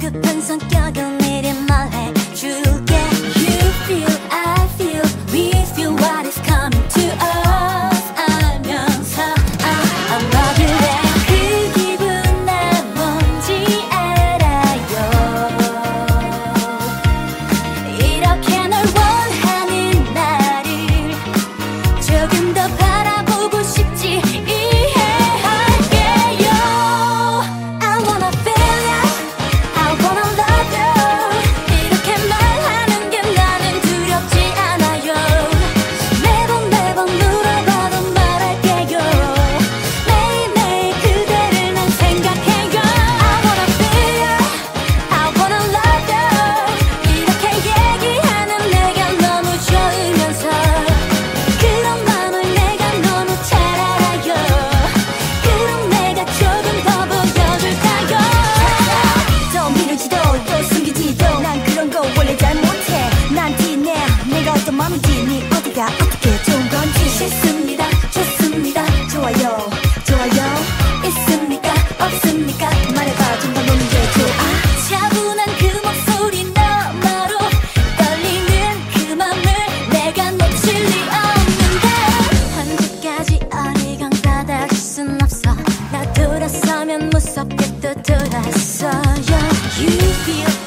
조급한 성격은 미리 말해줄게. You feel, I feel, we feel what is coming to us. 알면서 I'm loving it. 그 기분 나 뭔지 알아요. 이렇게 널 원하는 나를 조금 더 바라보고 싶지. 맘이지 네 어디가 어떻게 좋은 건지. 싫습니다, 좋습니다, 좋아요, 좋아요. 있습니까, 없습니까? 말해봐, 좀 더 노는 게 좋아. 차분한 그 목소리 너머로 떨리는 그 맘을 내가 놓칠 리 없는데. 언제까지 어리광 받아줄 순 없어. 나 돌아서면 무섭게 또 돌아서요. You feel